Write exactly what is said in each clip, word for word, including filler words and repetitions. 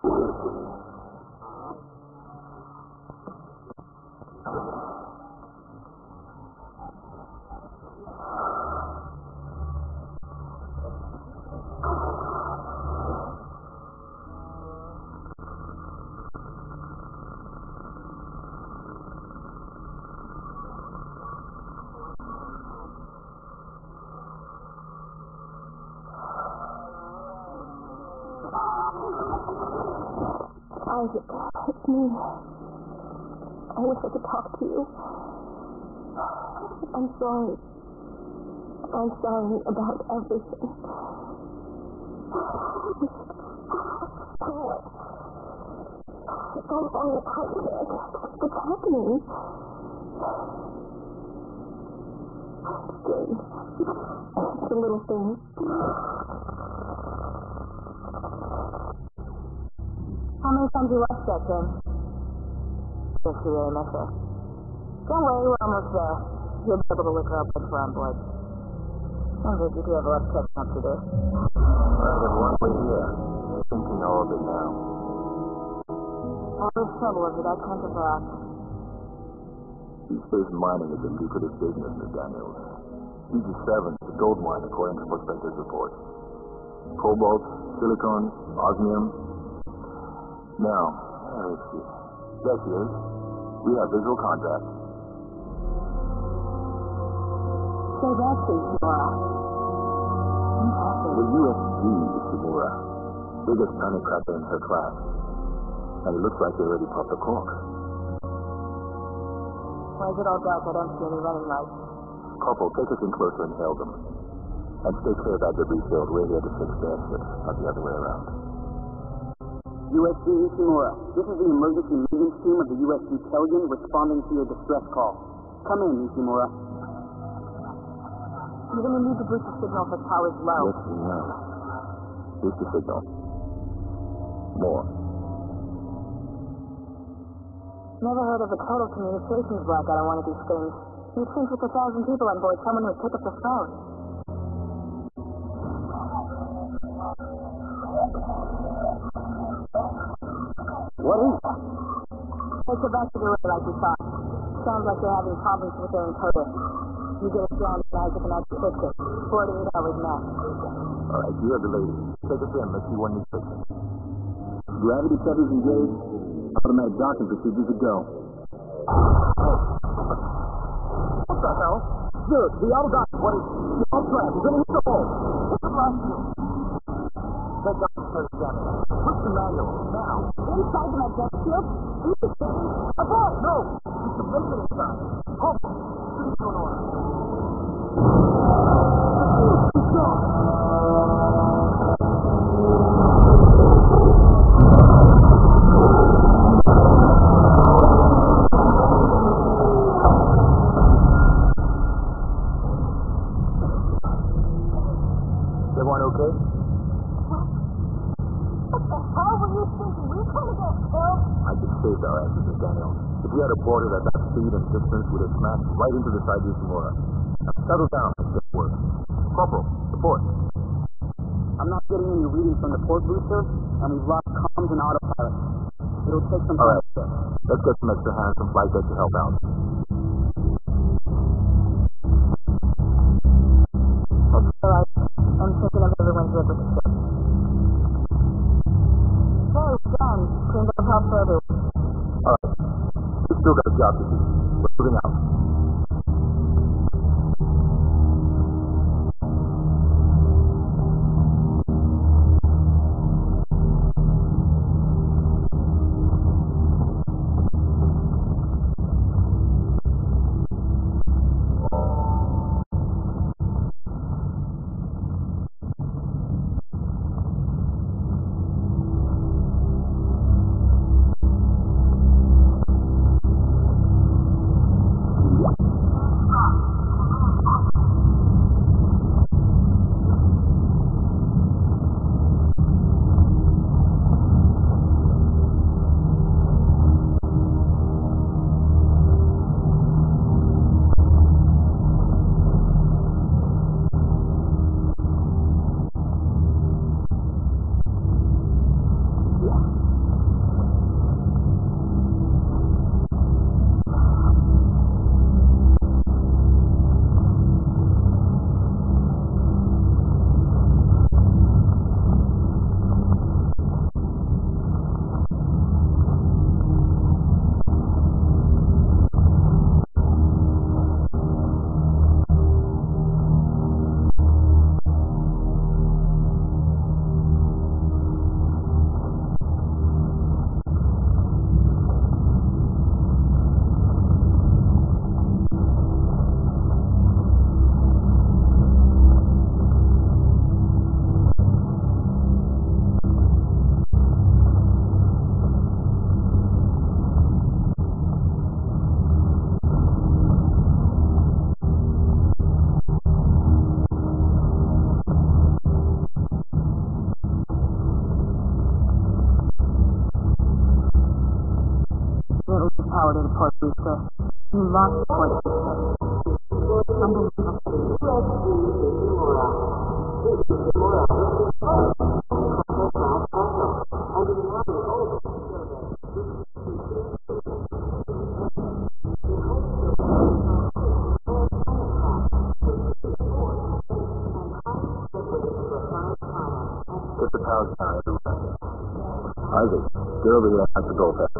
Isaac, it's me. I wish I could talk to you. I'm sorry. I'm sorry about everything. I'm on the heartbreak. What's happening? Jane. It's a little thing. How many times you watched that, Jim? Yes, you really miss her. Don't worry, we're almost there. You'll be able to look her up with her on board. Sounds like you do have a lot of catching up to do. I have one way here. I think you know of it now. All this trouble over that kind of rock. Deep space mining is a lucrative business, Miss Daniels. G G seven is a gold mine according to prospectors' reports. Cobalt, silicon, osmium. Now, let's see. There she is. We have visual contact. So that's Ishimura. The U S G Ishimura. Biggest planet cracker in her class. And it looks like they already popped the cork. Why is it all dark? I don't see any running lights. Corporal, take us in closer and hail them. And stay clear of that debris field. We're here to fix their ship, not the other way around. U S G Ishimura, this is the emergency meeting team of the U S G Pelican responding to your distress call. Come in, Ishimura. You're going to need to boost the signal if the power's low. Yes, we know. Boost the signal. More. Never heard of a total communications blackout on one of these things. You'd think with a thousand people on board, someone would pick up the phone. What is that? It's a back to the relay like we thought. Sounds like they're having problems with their encoder. You get it down, Isaac, and I can fix it. forty-eight hours max. All right, you have the lady. Take us in. Let's see what needs fixing. Gravity setters engaged. Automatic docking procedures to go. What the hell? Good. The auto dock. What is the auto track? He's gonna hit the hole. What's the last one? Take down the first step. Push the manual. Now. Inside the magnetic field? You can say, Abort! No! It's the bacon inside. Come. What's going on? Everyone okay? what the hell were you thinking? We couldn't get killed. I just saved our asses, Miss Daniel. If we had aborted at that speed and distance, we'd have smashed right into the side of Ishimura. Now settle down and get work. Corporal, report. I'm not getting any readings from the port booster, and we've lost comms and autopilot. It'll take some All time. right, let's get some extra hands from flight deck to help out. All right. I'm thinking of everyone's with us. Hey, we're done. Cleaned up how further. All right, we still got a job to do. We're moving out. power to the port booster. You lost the port booster. Unbelievable. Get the power down everywhere. Isaac, get over here and have to go fast.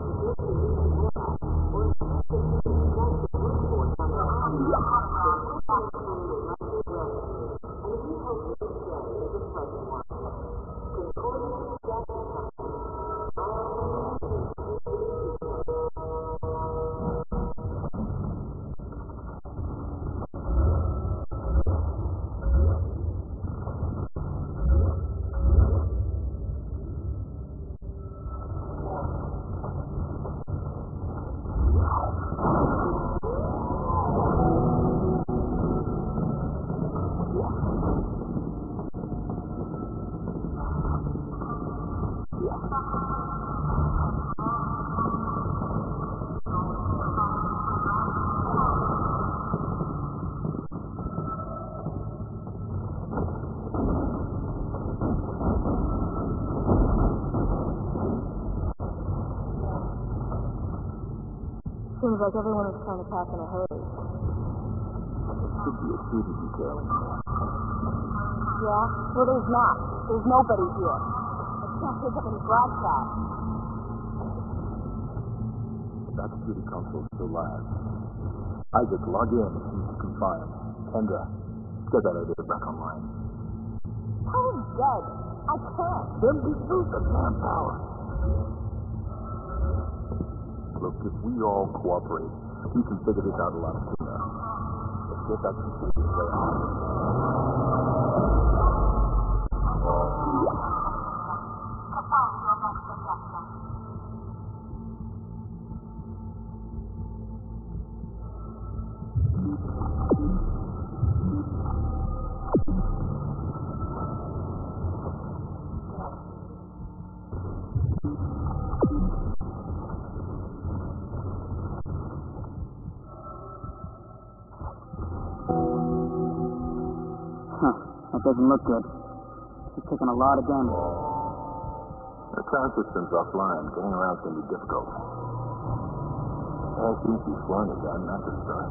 Seems like everyone is trying to pack in a hurry. There should be a shooting detail in here. Yeah? Well, there's not. There's nobody here. I can't pick up any broadcast. That security console still live. Isaac, log in and see if you can find Kendra. Get that elevator back online. Tony's dead. I can't. Then we lose the manpower. Look, if we all cooperate, we can figure this out a lot sooner. Let's get that security away out. Huh. That doesn't look good. He's taking a lot of damage. The sound system's offline. Getting around's gonna be difficult. I think he's flying a gun, not this time.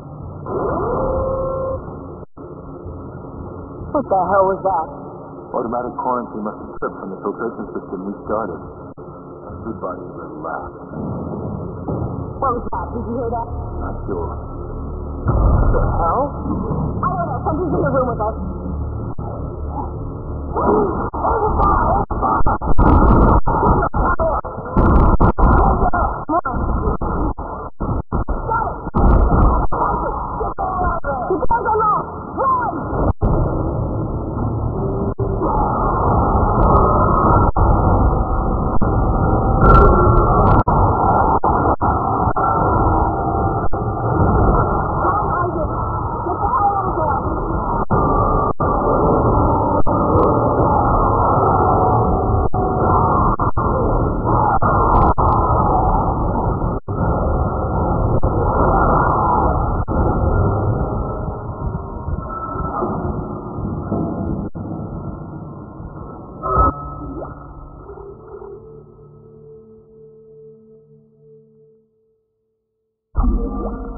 What the hell was that? Automatic quarantine must have tripped when the filtration system restarted. Everybody relax. What was that? Did you hear that? Not sure. What the hell? I don't know. Something's in the room with us. Yeah.